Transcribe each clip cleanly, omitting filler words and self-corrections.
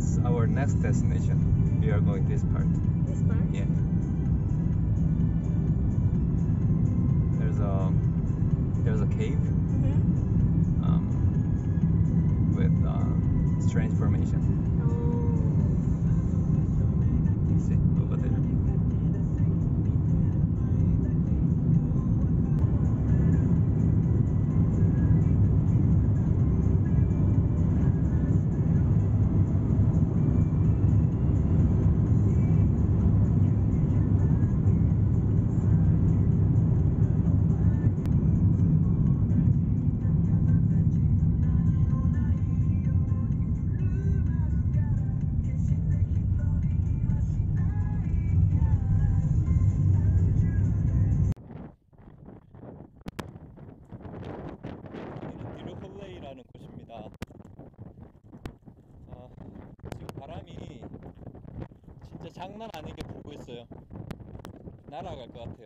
That's our next destination. We are going this part. This part? Yeah. There's a cave with strange formation. You see over there. 여기는 디르홀레이라는 곳입니다. 지금 바람이 진짜 장난 아니게 불고 있어요. 날아갈 것 같아요.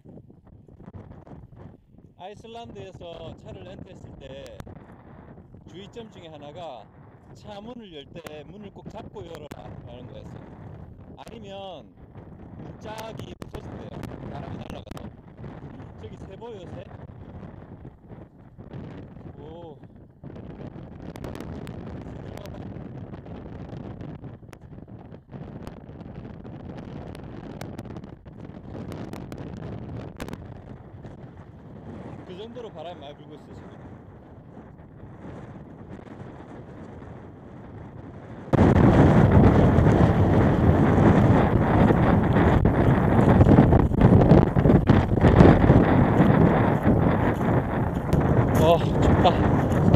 아이슬란드에서 차를 렌트했을 때 주의점 중에 하나가 차 문을 열 때 문을 꼭 잡고 열어라 라는 거였어요. 아니면 문짝이 부서진대요. 바람이 날아가서. 저기 새 보여요, 새? 오. 그 정도로 바람이 많이 불고 있어요, 지금. 춥다.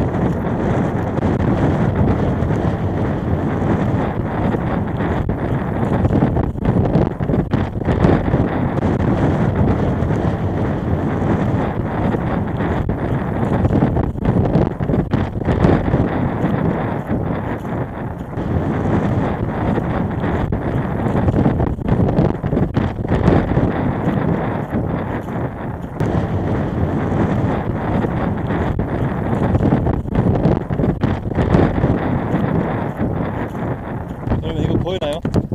여러분 이거 보이나요?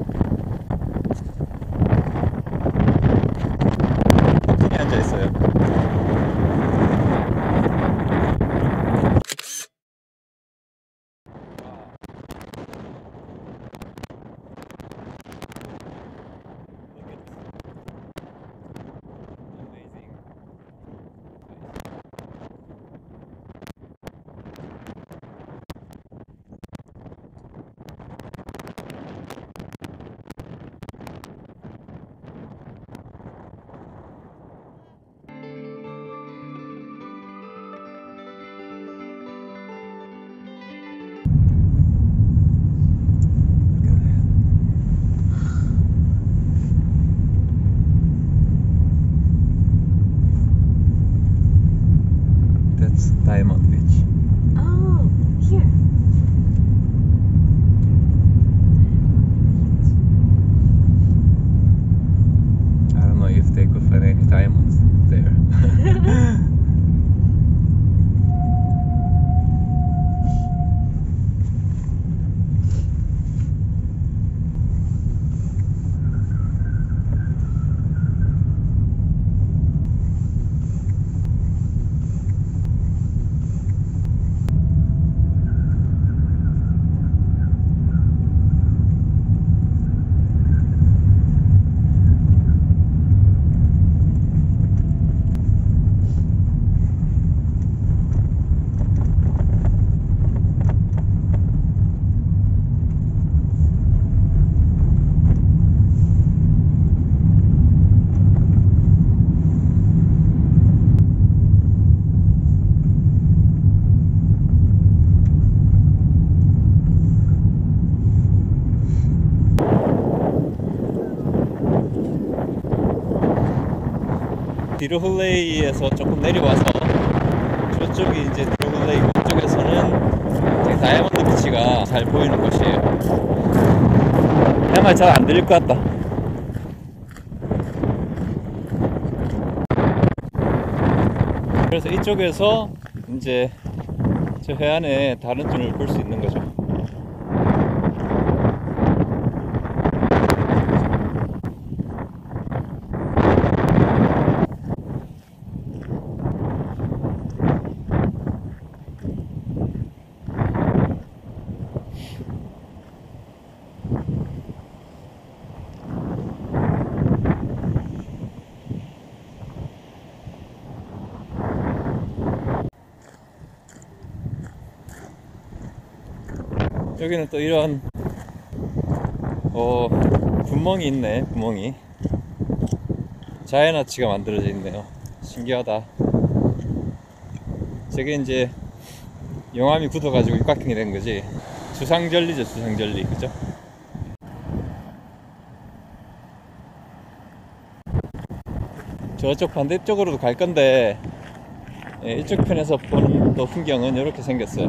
폭풍이 앉아 있어요. Diamond Beach. Oh, here. I don't know if they could find any diamonds there. 디르홀레이에서 조금 내려와서 저쪽이 이제 디르홀레이 쪽에서는 다이아몬드 비치가 잘 보이는 곳이에요. 내 말 잘 안 들릴 것 같다. 그래서 이쪽에서 이제 저 해안에 다른 눈을 볼 수 있는 거죠. 여기는 또 이런 구멍이 있네. 구멍이 자연아치가 만들어져 있네요. 신기하다. 저게 이제 용암이 굳어가지고 육각형이 된 거지. 주상절리죠, 주상절리. 그죠? 저쪽 반대쪽으로도 갈 건데, 예, 이쪽 편에서 보는 또 풍경은 이렇게 생겼어요.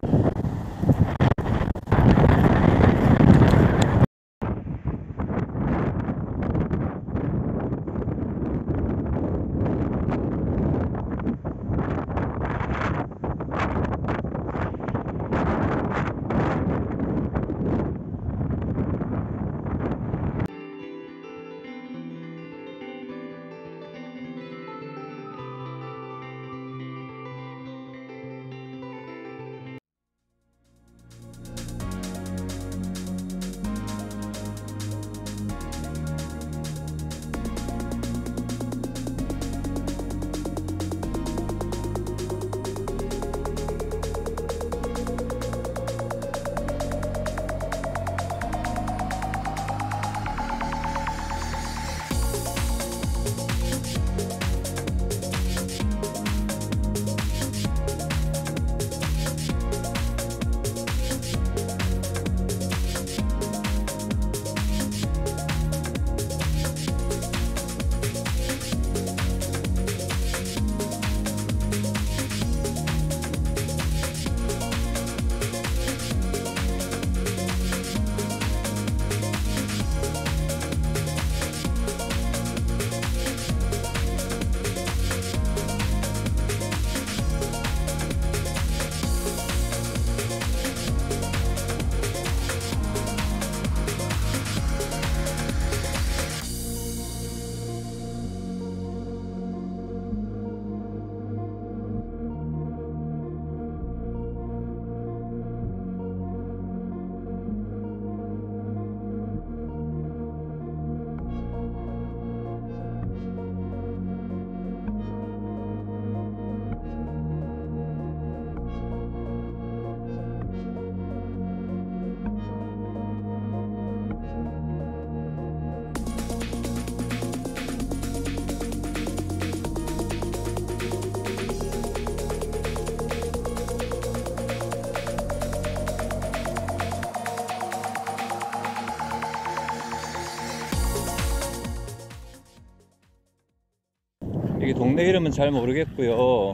여기 동네 이름은 잘 모르겠고요.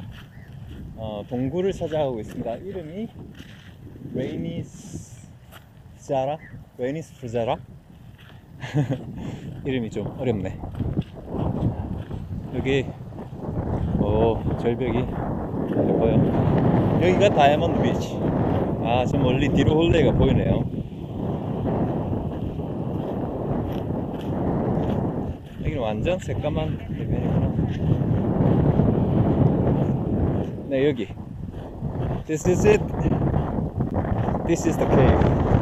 동굴을 찾아가고 있습니다. 이름이 레이니스자라? 레이니스프자라? 이름이 좀 어렵네. 여기 절벽이 예뻐요. 여기가 다이아몬드 비치. 저 멀리 뒤로 홀레이가 보이네요. 여기는 완전 새까만 해변이구나. 네, 여기. This is it. This is the cave.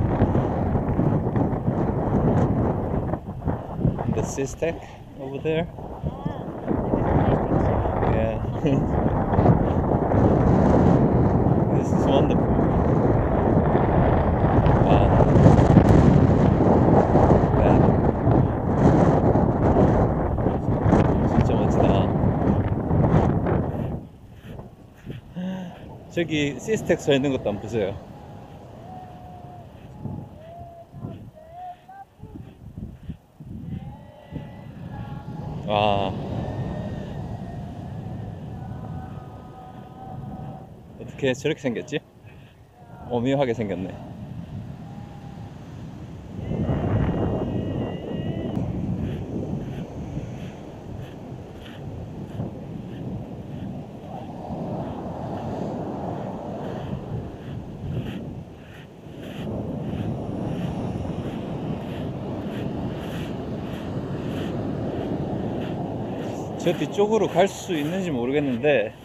And the Sistek over there. Yeah. This is wonderful. 진짜 멋지다. 저기 시스텍 서 있는 것도 한번 보세요. 와, 어떻게 저렇게 생겼지? 오묘하게 생겼네. 저 뒤쪽으로 갈 수 있는지 모르겠는데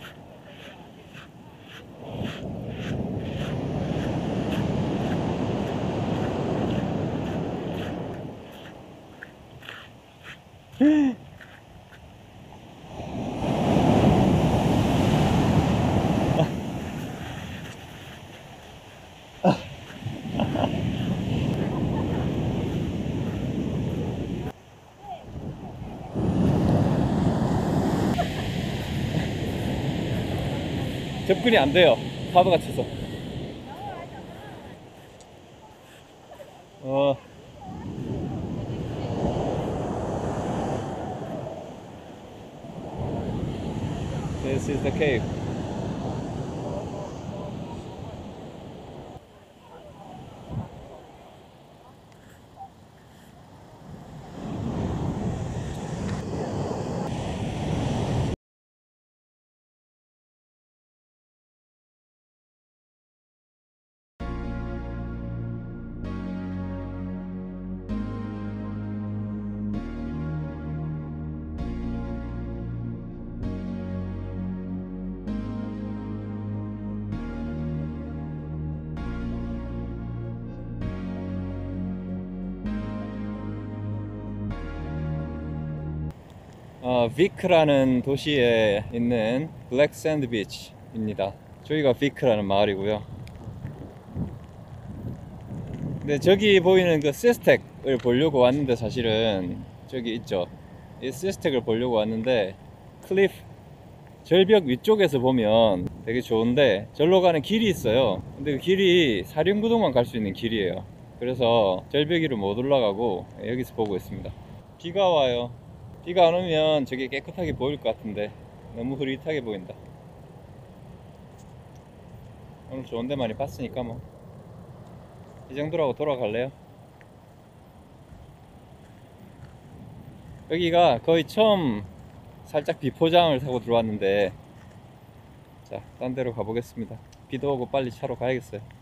접근이 안 돼요. 파도가 쳐서. This is the cave. 비크라는 도시에 있는 블랙 샌드 비치입니다. 저기가 비크라는 마을이고요. 근데 저기 보이는 그 시스텍을 보려고 왔는데, 사실은 저기 있죠. 이 시스텍을 보려고 왔는데, 클리프 절벽 위쪽에서 보면 되게 좋은데 절로 가는 길이 있어요. 근데 그 길이 사륜구동만 갈 수 있는 길이에요. 그래서 절벽 위로 못 올라가고 여기서 보고 있습니다. 비가 와요. 비가 안 오면 저게 깨끗하게 보일 것 같은데 너무 흐릿하게 보인다. 오늘 좋은 데 많이 봤으니까 뭐 이 정도라고 돌아갈래요? 여기가 거의 처음 살짝 비포장을 타고 들어왔는데, 자, 딴 데로 가보겠습니다. 비도 오고 빨리 차로 가야겠어요.